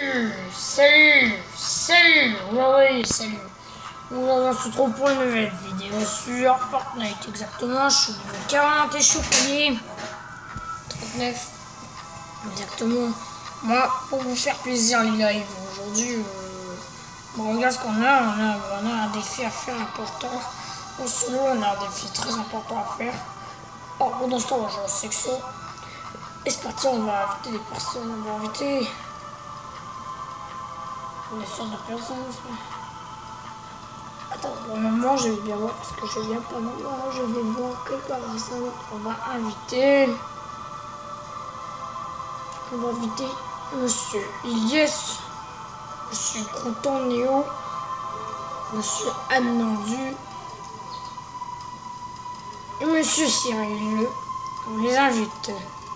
Salut. Oui, salut. On se retrouve pour une nouvelle vidéo sur Fortnite. Exactement, je suis au niveau 40 et je suis payé 39. Exactement. Moi, pour vous faire plaisir les lives, aujourd'hui, regarde ce qu'on a. On a un défi à faire important. Au solo, on a un défi très important à faire. Alors, pour l'instant, on va jouer au sexo. Et c'est parti, on va inviter des personnes. On va inviter des sortes de personnes. Attends, pour le moment, je vais bien voir parce que je viens pas voir. Je vais voir quelques personnes. On va inviter. On va inviter Monsieur Ilyes, Monsieur Crouton Néo, Monsieur Anandu et Monsieur Cyril. On les invite.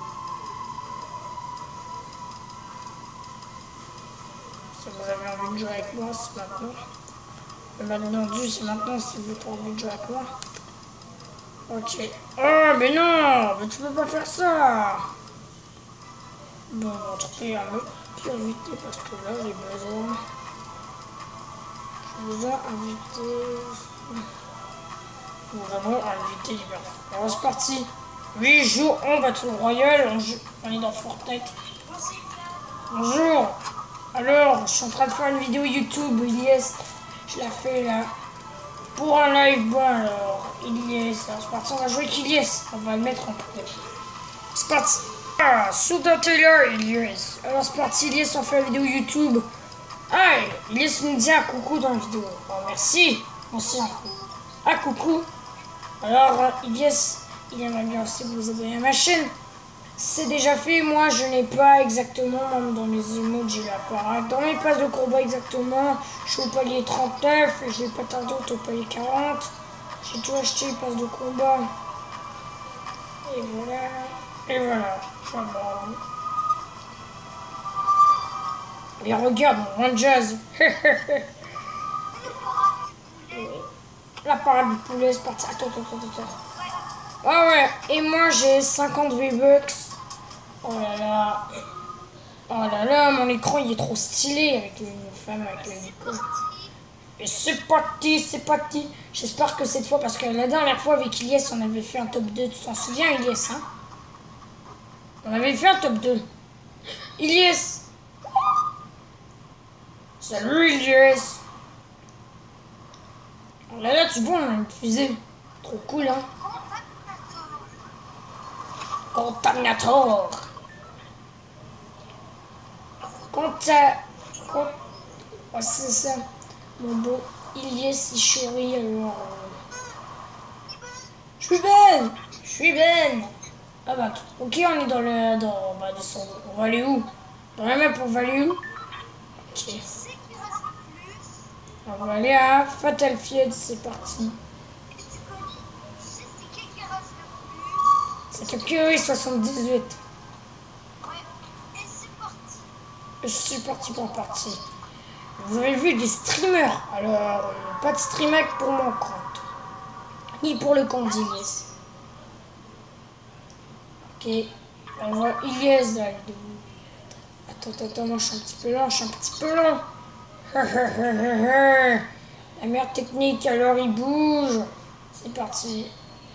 Si vous avez envie de jouer avec moi, c'est maintenant. Anandu, c'est maintenant si vous avez envie de jouer avec moi. Ok. Oh, mais non, mais tu peux pas faire ça. Bon, on va trouver un autre qui invité parce que là, j'ai besoin. J'ai besoin d'inviter. Vraiment inviter les personnes. Alors, c'est parti. 8 jours en Battle Royale. On est dans Fortnite. Bonjour. Alors, je suis en train de faire une vidéo YouTube. Ilyes, je la fais là. Pour un live, bon alors, Ilyes. Alors, c'est parti, on va jouer avec Ilyes. On va le mettre en prêt. C'est parti. Ah, Souda Taylor, Ilyes. Alors, c'est parti, Ilyes, on fait la vidéo YouTube. Ah, Ilyes nous dit un coucou dans la vidéo. Oh, merci. Merci un coup. Ah, coucou. Alors, Ilyes, il aimerait bien aussi vous abonner à ma chaîne. C'est déjà fait, moi je n'ai pas exactement, même dans mes emojis là, dans mes passes de combat exactement, je suis au palier 39 et je vais pas tarder au palier 40. J'ai tout acheté, les passes de combat. Et voilà, je suis bon. Et regarde, mon jazz. La parade du poulet, c'est parti. Attends. Ah ouais, et moi j'ai 50 V-Bucks. Oh là là, mon écran il est trop stylé avec les femmes, avec les icônes. Et c'est parti. J'espère que cette fois, parce que la dernière fois avec Ilyes, on avait fait un top 2. Tu t'en souviens, Ilyes, hein? On avait fait un top 2. Ilyes! Salut, Ilyes! Oh là là, tu vois, on a une fusée. Trop cool, hein? Contaminator! Oh, c'est ça. Mon beau Ilyes, il chourit alors. Je suis Ben. Ah bah, ok, on est on va descendre. On va aller où? Dans la map, on va aller où? Ok. On va aller à Fatal Field, c'est parti. C'est que 78. Je suis parti pour partie. Vous avez vu des streamers. Alors, pas de streamer pour mon compte. Ni pour le compte d'Ilyes. Ok. On voit Ilyes là. Attends, moi je suis un petit peu lent. La meilleure technique, alors il bouge. C'est parti.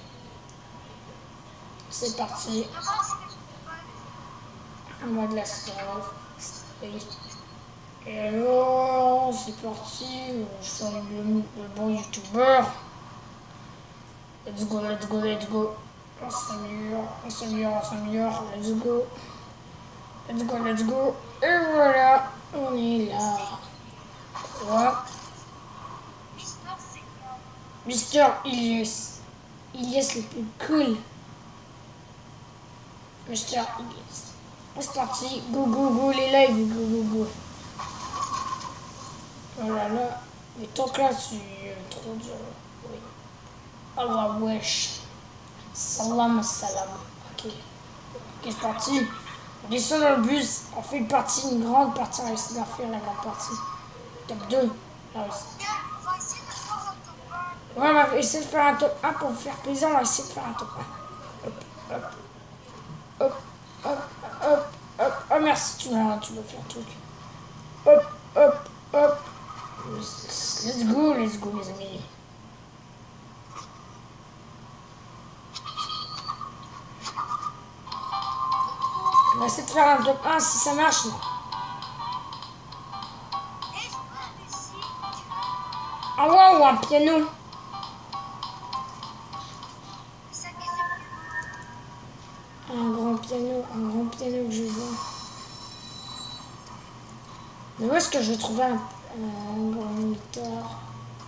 On va de la sauce. Et alors, c'est parti. Je suis le bon youtubeur. Let's go. On s'améliore. Let's go. Et voilà, on est là. Quoi? Mister Ilyes. Ilyes le plus cool. Mister Ilyes. C'est parti. Go, les lives. Go. Oh là là. Mais tant que là, c'est trop dur. Oui. Allah wesh. Salam. Ok, c'est parti. On descend dans le bus. On fait une grande partie. On va essayer de faire la grande partie. Top 2. Là aussi. Ouais, on va essayer de faire un top 1 pour vous faire plaisir. On va essayer de faire un top 1. Hop. Oh, merci, tu vas faire un truc. Hop, hop, hop. Let's go, les amis. On va essayer de faire un top 1 si ça marche. Ah waouh, un piano. Un grand piano que je vois. Mais où est-ce que je vais trouver un grand moniteur?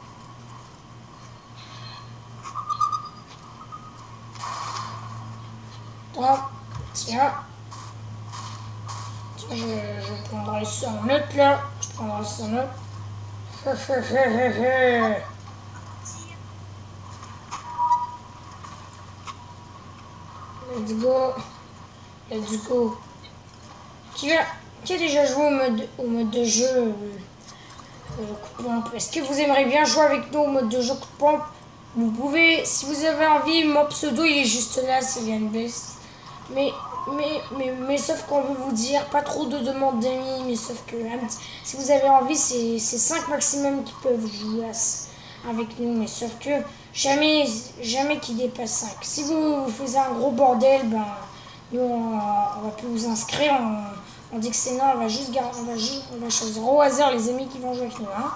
Tiens. Je prendrai ça en note là. Je prendrai ça en note. Let's go. Let's go. Qui a déjà joué au mode de jeu coup de pompe? Est-ce que vous aimeriez bien jouer avec nous au mode de jeu coup de pompe? Vous pouvez, si vous avez envie. Mon pseudo il est juste là, c'est Yanbest. Mais sauf qu'on veut vous dire, pas trop de demandes d'amis, mais sauf que si vous avez envie, c'est 5 maximum qui peuvent jouer avec nous, mais sauf que jamais qui dépasse 5. Si vous faisiez un gros bordel, ben nous on va plus vous inscrire, on dit que c'est non, on va choisir au hasard les amis qui vont jouer avec nous. Hein.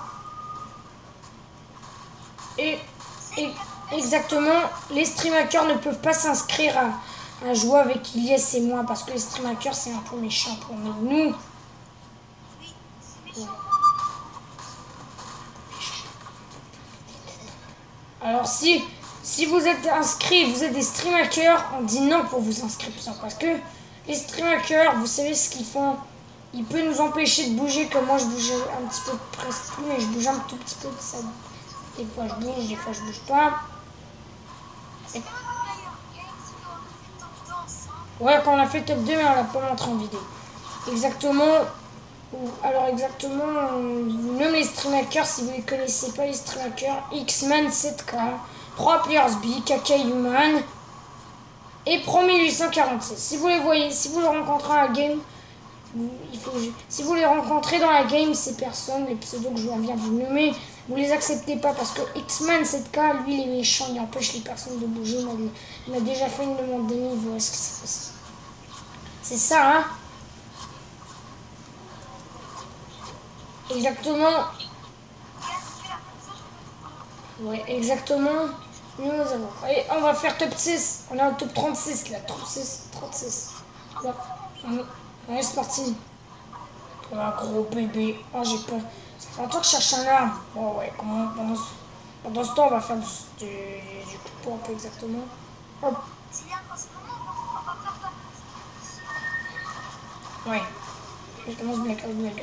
Et exactement, les stream hackers ne peuvent pas s'inscrire à jouer avec Ilyes et moi parce que les stream hackers c'est un peu méchant pour nous. Ouais. Alors si vous êtes inscrit, vous êtes des stream hackers, on dit non pour vos inscriptions parce que les stream hackers, vous savez ce qu'ils font, ils peuvent nous empêcher de bouger comme moi je bouge un petit peu presque plus, mais je bouge un tout petit peu. Ça, des fois je bouge, des fois je bouge pas. Et ouais, quand on a fait top 2, mais on l'a pas montré en vidéo. Exactement. Alors exactement, vous nommez les stream hackers si vous ne connaissez pas les stream hackers. X-Man 7K, 3 Players B, KK Human et Pro 1846. Si vous les voyez, si vous les rencontrez à la game, si vous les rencontrez dans la game, ces personnes, les pseudos que je viens de vous nommer, vous les acceptez pas parce que X-Man 7K, lui, il est méchant, il empêche les personnes de bouger. Il m'a déjà fait une demande d'amis, il voit ce que c'est possible. C'est ça, hein? Exactement. Ouais, exactement. Nous avons. Allez, on va faire top 6. On est en top 36 là. 36. Là. Allez, c'est parti. Oh, un gros bébé. Oh, j'ai peur. Ça fait longtemps que je cherche un arme. Oh, ouais, comment. Pendant ce temps, on va faire du coup de pompe exactement. Hop. Ouais. Je commence blague.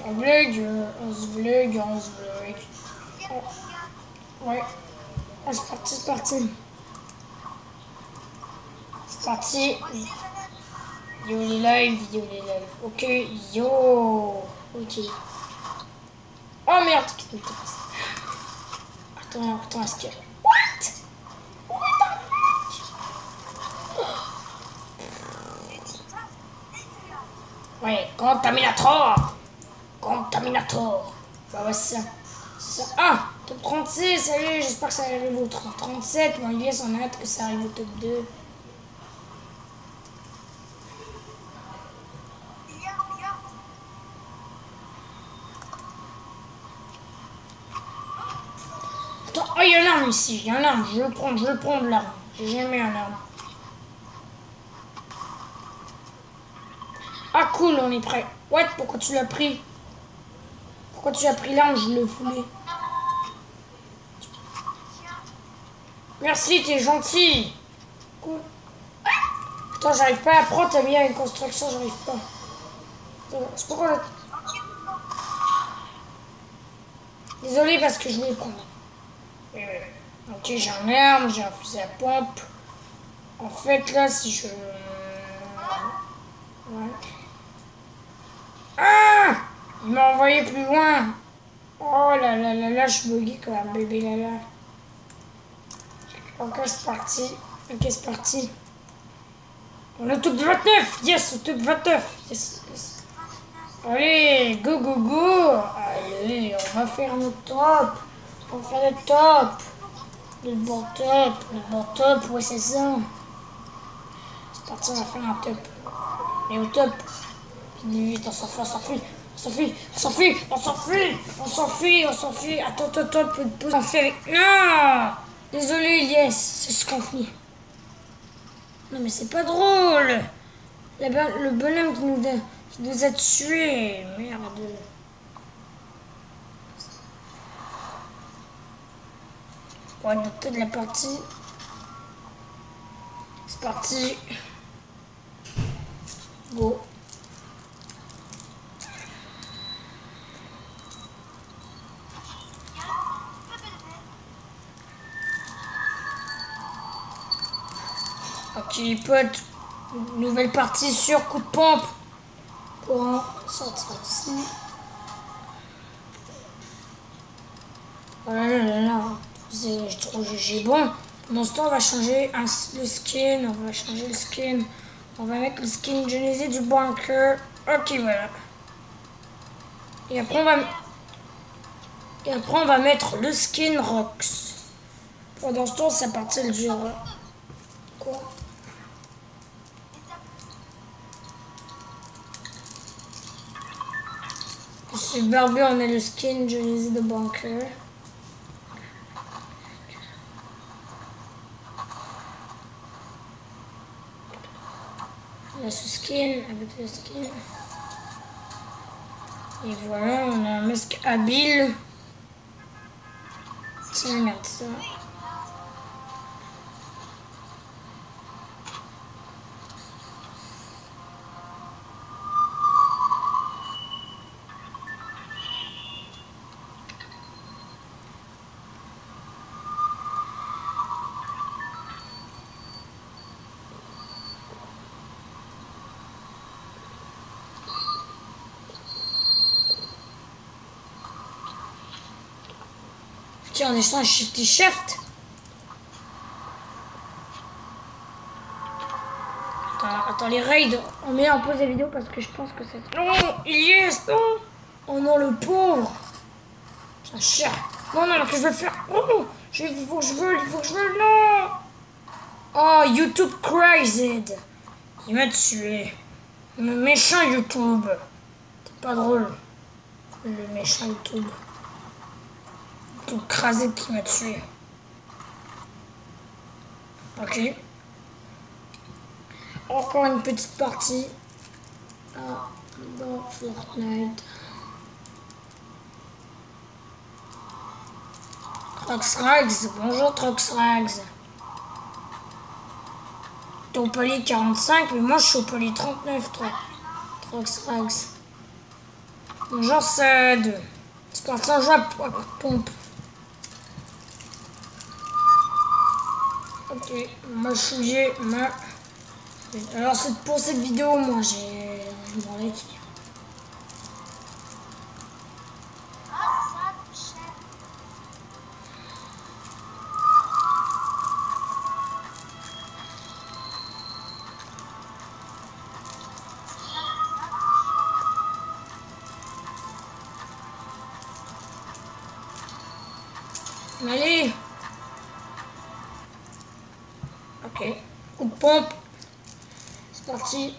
Ouais. Ah, c'est parti. C'est parti. Vidéo les live. Ok, yo. Ok. Oh merde, qu'est-ce qui me passe? Attends, est-ce que... Ouais, Contaminator. Bah ouais, c'est ça. Ah, top 36, allez, j'espère que ça arrive au 37. Bon, Ilyes, on a hâte que ça arrive au top 2. Attends, oh, il y a un arme ici, il y a un arme. Je vais le prendre l'arme. J'ai jamais un arme. Ah cool, on est prêt. What? Pourquoi tu l'as pris? Pourquoi tu as pris l'arme? Je le voulais. Merci, t'es gentil. Cool. Attends, j'arrive pas à prendre, t'as mis à une construction, j'arrive pas. C'est pourquoi... Désolé parce que je voulais prendre. Ok, j'ai un arme, j'ai un fusil à pompe. En fait, là, si je... Ouais. Ah! Il m'a envoyé plus loin. Oh là, je buguais comme un bébé là. Ok, c'est parti. On est au top 29. Yes, au top 29. Yes. Allez, go. va faire notre top. On va faire le top. Le bon top. Le bon top, ouais, c'est ça. C'est parti, on va faire un top. Et au top. Vite, on s'enfuit, on s'enfuit. On s'enfuit, on s'enfuit, on s'enfuit, on s'enfuit, on s'enfuit. Attends, on fait avec. Non! Désolé, yes, c'est ce qu'on fait. Non, mais c'est pas drôle. Le bonhomme qui nous a tués. Merde. On va noter de la partie. C'est parti. Go. Ok les potes, nouvelle partie sur coup de pompe pour en sortir d'ici. Voilà, là, je trouve GG. Bon, pendant ce temps, on va changer le skin. On va changer le skin. On va mettre le skin Genesis du bunker. Ok, voilà. Et après, on va mettre le skin Rox. Pendant ce temps, ça partit le dur. Quoi? Sur Barbie, on a le skin Genesis de bunker. On a ce skin avec le skin. Et voilà, on a un masque habile. Tiens, regarde ça. Tiens, on est sur un shifty shift. Attends, les raids, on met en pause la vidéo parce que je pense que c'est... Non, yes, non. Oh non, le pauvre. C'est un chien. Non, alors que je veux faire... Oh, il faut que je veux, non. Oh, YouTube crazy. Il m'a tué. Le méchant YouTube. C'est pas drôle. Le méchant YouTube. Tout crasé qui m'a tué. Ok. Encore une petite partie. Dans Fortnite. Troxrags. Bonjour Troxrags. T'es au palier 45, mais moi je suis au palier 39, toi. Troxrags. Bonjour Sad. C'est parti en jeu à pompe. Ok, moi je ma... Alors pour cette vidéo, moi j'ai... Allez. Ok, coup de pompe. C'est parti.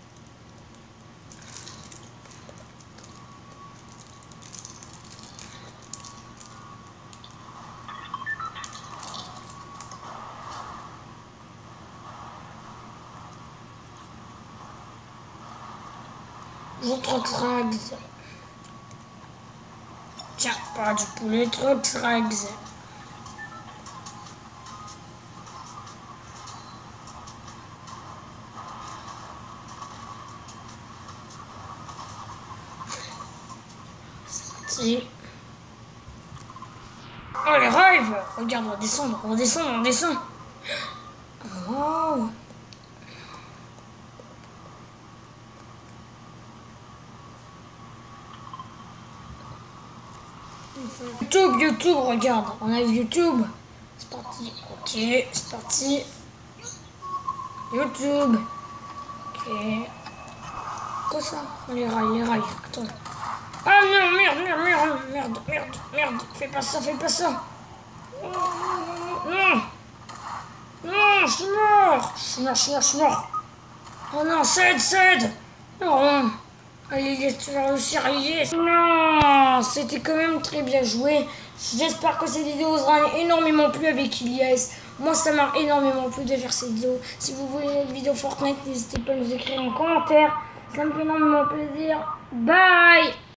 Je Troxrags. Tiens, pas du poulet, Troxrags. Oh les rêves. Regarde, on descend, on descend. Oh. YouTube, regarde, on a vu YouTube. C'est parti, ok, c'est parti. YouTube. Ok. Quoi ça? Oh, les rails, attends. Ah non, merde. Merde, merde, merde. Fais pas ça, fais pas ça. Non. Non, je suis mort. Je suis mort, je suis mort, je suis mort. Oh non, cède, cède. Non. Allez, laisse-toi réussir, yes. Non, c'était quand même très bien joué. J'espère que cette vidéo vous aura énormément plu avec Ilias. Moi, ça m'a énormément plu de faire cette vidéo. Si vous voulez une vidéo Fortnite, n'hésitez pas à nous écrire en commentaire. Ça me fait énormément plaisir. Bye.